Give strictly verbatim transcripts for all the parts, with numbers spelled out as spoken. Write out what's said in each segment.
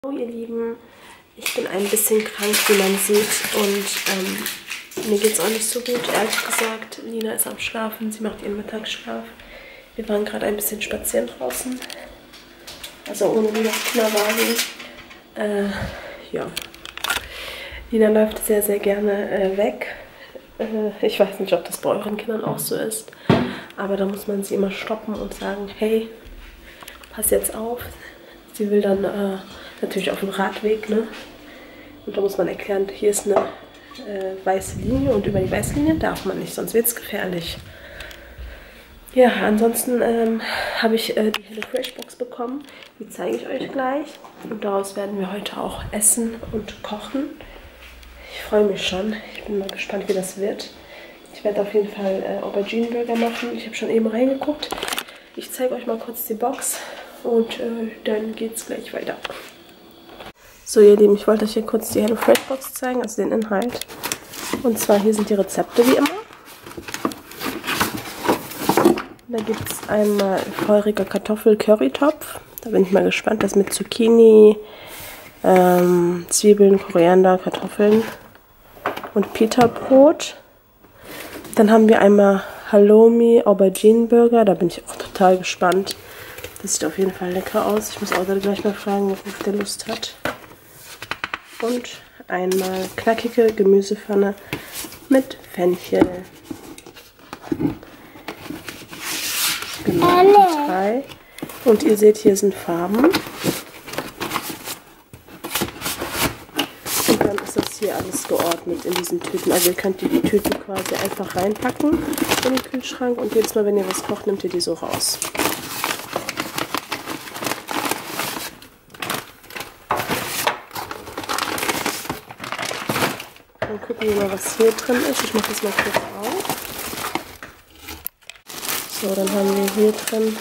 Hallo ihr Lieben, ich bin ein bisschen krank, wie man sieht, und ähm, mir geht es auch nicht so gut, ehrlich gesagt. Lina ist am Schlafen, sie macht ihren Mittagsschlaf. Wir waren gerade ein bisschen spazieren draußen, also ohne Linas Kinderwagen. Äh, ja, Lina läuft sehr, sehr gerne äh, weg. Äh, ich weiß nicht, ob das bei euren Kindern auch so ist, aber da muss man sie immer stoppen und sagen, hey, pass jetzt auf. Sie will dann äh, natürlich auf dem Radweg, ne? Und da muss man erklären, hier ist eine äh, weiße Linie und über die weiße Linie darf man nicht, sonst wird es gefährlich. Ja, ansonsten ähm, habe ich äh, die HelloFresh Box bekommen. Die zeige ich euch gleich. Und daraus werden wir heute auch essen und kochen. Ich freue mich schon. Ich bin mal gespannt, wie das wird. Ich werde auf jeden Fall äh, Aubergine-Burger machen. Ich habe schon eben reingeguckt. Ich zeige euch mal kurz die Box. Und äh, dann geht's gleich weiter. So ihr Lieben, ich wollte euch hier kurz die HelloFresh Box zeigen, also den Inhalt. Und zwar hier sind die Rezepte wie immer. Da gibt es einmal feuriger Kartoffel-Currytopf. Da bin ich mal gespannt. Das mit Zucchini, ähm, Zwiebeln, Koriander, Kartoffeln und Pita-Brot. Dann haben wir einmal Halloumi Aubergine Burger. Da bin ich auch total gespannt. Das sieht auf jeden Fall lecker aus. Ich muss auch gleich mal fragen, ob der Lust hat. Und einmal knackige Gemüsepfanne mit Fenchel. Genau, die drei. Und ihr seht, hier sind Farben. Und dann ist das hier alles geordnet in diesen Tüten. Also ihr könnt die Tüten quasi einfach reinpacken in den Kühlschrank. Und jedes Mal, wenn ihr was kocht, nehmt ihr die so raus. Dann gucken wir mal, was hier drin ist. Ich mache das mal kurz auf. So, dann haben wir hier drin,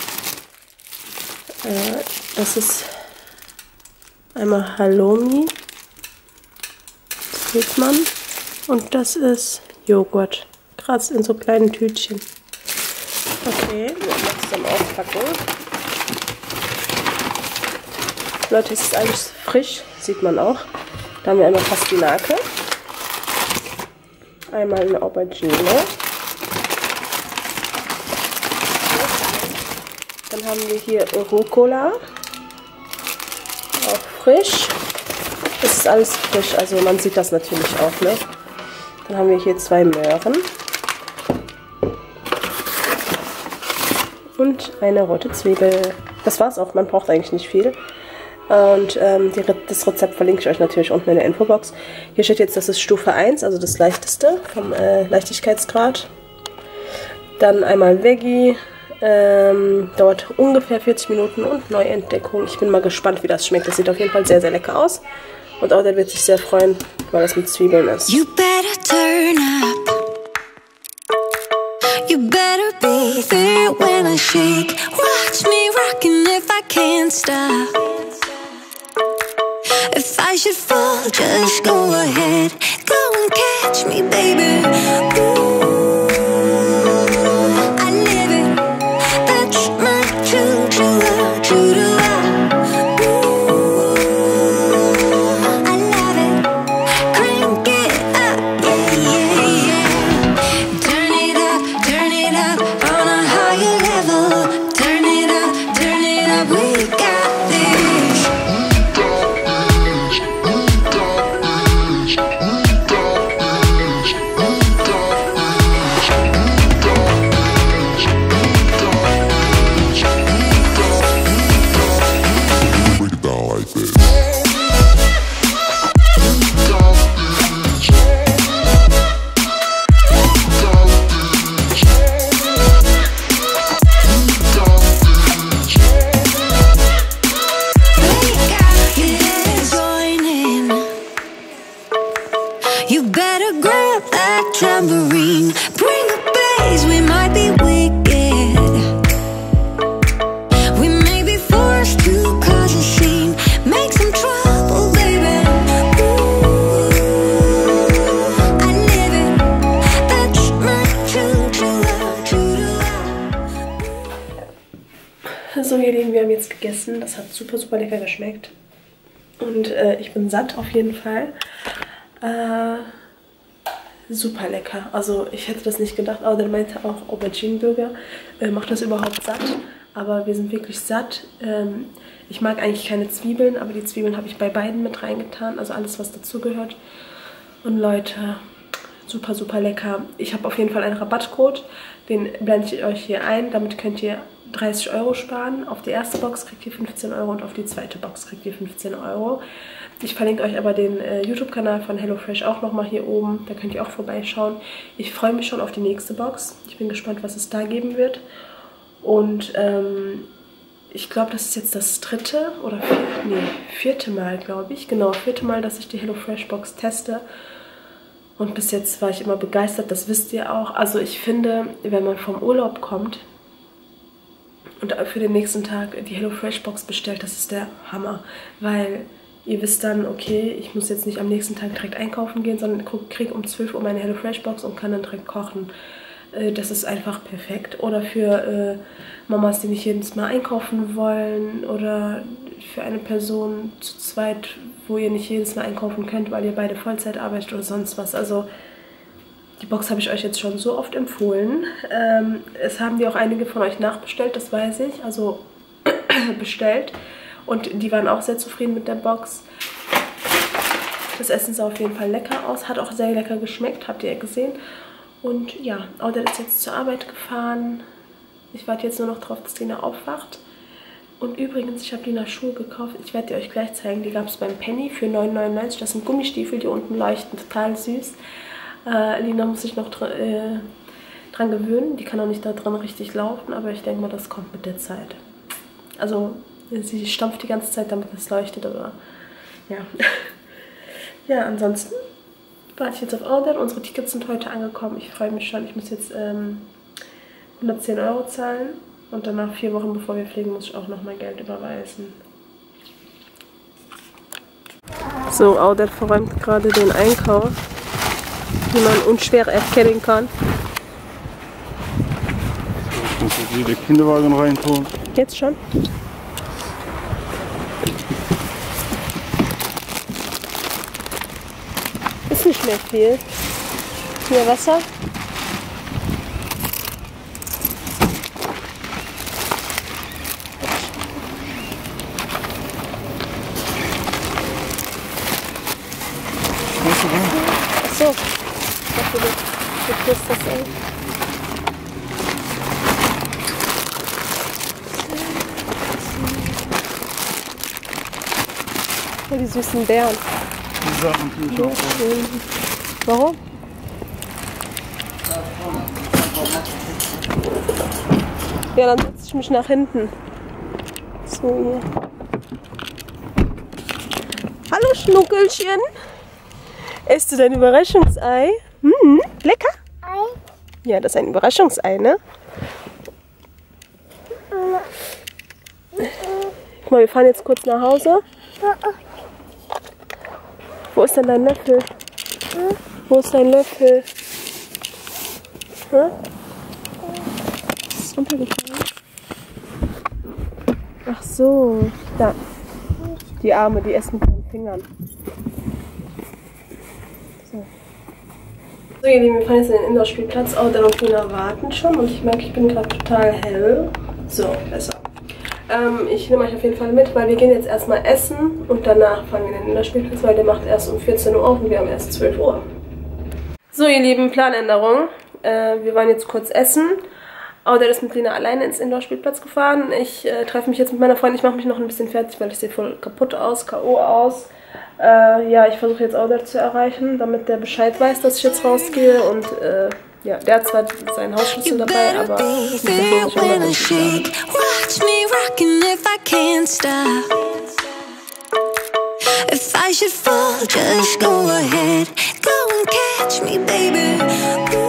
äh, das ist einmal Halloumi, das sieht man. Und das ist Joghurt, gerade in so kleinen Tütchen. Okay, wir werden das dann aufpacken. Leute, es ist alles frisch, sieht man auch. Da haben wir einmal Pastinake. Einmal eine Aubergine. Dann haben wir hier Rucola. Auch frisch. Das ist alles frisch, also man sieht das natürlich auch, ne? Dann haben wir hier zwei Möhren. Und eine rote Zwiebel. Das war's auch, man braucht eigentlich nicht viel. Und ähm, die, das Rezept verlinke ich euch natürlich unten in der Infobox. Hier steht jetzt, das ist Stufe eins, also das leichteste vom äh, Leichtigkeitsgrad. Dann einmal Veggie, ähm, dauert ungefähr vierzig Minuten, und Neuentdeckung. Ich bin mal gespannt, wie das schmeckt. Das sieht auf jeden Fall sehr, sehr lecker aus. Und auch der wird sich sehr freuen, weil das mit Zwiebeln ist. You better turn up. You better be there when I shake. Watch me rockin' if I can't stop. If I should fall, just go ahead. Go and catch me, baby. Ooh, I live it. That's my true, true love, true to love. Ooh, I love it. Crank it up, yeah, yeah, yeah. Turn it up, turn it up on a higher level. Turn it up, turn it up, we got this. You better grab that tambourine. Bring the bass, we might be wicked. We may be forced to cause a scene. Make some trouble, baby. Ooh, I live it. That's my true, true love, true to love. So ihr Lieben, wir haben jetzt gegessen. Das hat super, super lecker geschmeckt. Und äh, ich bin satt auf jeden Fall. Äh, super lecker. Also ich hätte das nicht gedacht. Aber der meinte auch, Aubergine-Burger äh, macht das überhaupt satt. Aber wir sind wirklich satt. Ähm, ich mag eigentlich keine Zwiebeln, aber die Zwiebeln habe ich bei beiden mit reingetan. Also alles, was dazugehört. Und Leute, super, super lecker. Ich habe auf jeden Fall einen Rabattcode. Den blende ich euch hier ein. Damit könnt ihr dreißig Euro sparen. Auf die erste Box kriegt ihr fünfzehn Euro und auf die zweite Box kriegt ihr fünfzehn Euro. Ich verlinke euch aber den äh, YouTube-Kanal von HelloFresh auch nochmal hier oben. Da könnt ihr auch vorbeischauen. Ich freue mich schon auf die nächste Box. Ich bin gespannt, was es da geben wird. Und ähm, ich glaube, das ist jetzt das dritte oder vierte, nee, vierte Mal, glaube ich. Genau, vierte Mal, dass ich die HelloFresh-Box teste. Und bis jetzt war ich immer begeistert, das wisst ihr auch. Also ich finde, wenn man vom Urlaub kommt und für den nächsten Tag die HelloFresh-Box bestellt, das ist der Hammer. Weil ihr wisst dann, okay, ich muss jetzt nicht am nächsten Tag direkt einkaufen gehen, sondern kriege um zwölf Uhr meine HelloFresh-Box und kann dann direkt kochen. Das ist einfach perfekt. Oder für äh, Mamas, die nicht jedes Mal einkaufen wollen. Oder für eine Person zu zweit, wo ihr nicht jedes Mal einkaufen könnt, weil ihr beide Vollzeit arbeitet oder sonst was. Also die Box habe ich euch jetzt schon so oft empfohlen. Ähm, es haben die auch einige von euch nachbestellt, das weiß ich. Also bestellt. Und die waren auch sehr zufrieden mit der Box. Das Essen sah auf jeden Fall lecker aus. Hat auch sehr lecker geschmeckt, habt ihr ja gesehen. Und ja, Auder ist jetzt zur Arbeit gefahren. Ich warte jetzt nur noch drauf, dass Lina aufwacht. Und übrigens, ich habe Lina Schuhe gekauft. Ich werde die euch gleich zeigen. Die gab es beim Penny für neun neunundneunzig. Das sind Gummistiefel, die unten leuchten. Total süß. Äh, Lina muss sich noch dr äh, dran gewöhnen. Die kann auch nicht da dran richtig laufen. Aber ich denke mal, das kommt mit der Zeit. Also, sie stampft die ganze Zeit, damit es leuchtet. Aber ja. Ja, ansonsten warte ich jetzt auf Auder. Unsere Tickets sind heute angekommen. Ich freue mich schon. Ich muss jetzt ähm, hundertzehn Euro zahlen. Und danach, vier Wochen bevor wir fliegen, muss ich auch noch mein Geld überweisen. So, Auder verräumt gerade den Einkauf, wie man unschwer erkennen kann. Ich muss jetzt wieder den Kinderwagen reintun. Jetzt schon? Ist nicht mehr viel. Hier Wasser. So, ich dachte, du kriegst das eng. Ja, die süßen Bären. Die Sachen tue ich auch. Warum? Ja, dann setze ich mich nach hinten. So, hier. Hallo Schnuckelchen. Isst du dein Überraschungsei? Hm, lecker? Ei? Ja, das ist ein Überraschungsei, ne? Guck mal, wir fahren jetzt kurz nach Hause. Wo ist denn dein Löffel? Wo ist dein Löffel? Hm? Ist runtergefallen? Ach so, da. Die Arme, die essen mit den Fingern. So ihr Lieben, wir fahren jetzt in den Indoor-Spielplatz. Auder und Lina warten schon und ich merke, ich bin gerade total hell. So, besser. Ähm, ich nehme euch auf jeden Fall mit, weil wir gehen jetzt erstmal essen und danach fahren wir in den Indoor-Spielplatz, weil der macht erst um vierzehn Uhr auf und wir haben erst zwölf Uhr. So ihr Lieben, Planänderung. Äh, wir waren jetzt kurz essen. Auder ist mit Lina alleine ins Indoor-Spielplatz gefahren. Ich äh, treffe mich jetzt mit meiner Freundin. Ich mache mich noch ein bisschen fertig, weil ich sehe voll kaputt aus, K O aus. Äh, ja, ich versuche jetzt Auder zu erreichen, damit der Bescheid weiß, dass ich jetzt rausgehe. Und äh, ja, der hat zwar seinen Hausschlüssel dabei, aber ich muss mich